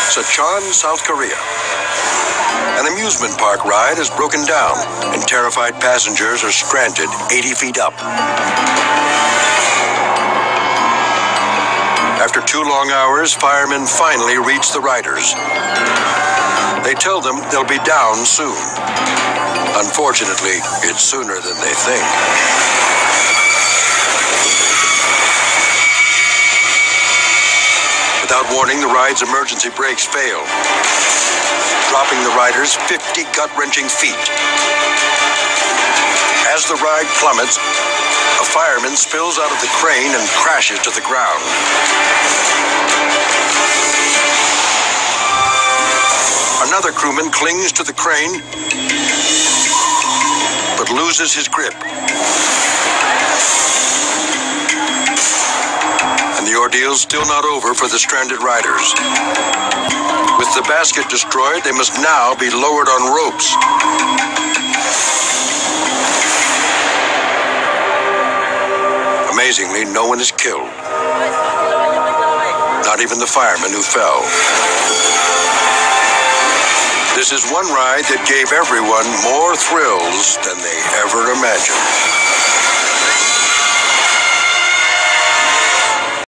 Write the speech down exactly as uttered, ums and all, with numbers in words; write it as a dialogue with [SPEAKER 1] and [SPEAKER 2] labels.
[SPEAKER 1] Sechon, South Korea. An amusement park ride has broken down, and terrified passengers are stranded eighty feet up. After two long hours, firemen finally reach the riders. They tell them they'll be down soon. Unfortunately, it's sooner than they think. Without warning, the ride's emergency brakes fail, dropping the riders fifty gut-wrenching feet. As the ride plummets, a fireman spills out of the crane and crashes to the ground. Another crewman clings to the crane, but loses his grip. And the ordeal's still not over for the stranded riders. With the basket destroyed, they must now be lowered on ropes. Amazingly, no one is killed. Not even the fireman who fell. This is one ride that gave everyone more thrills than they ever imagined.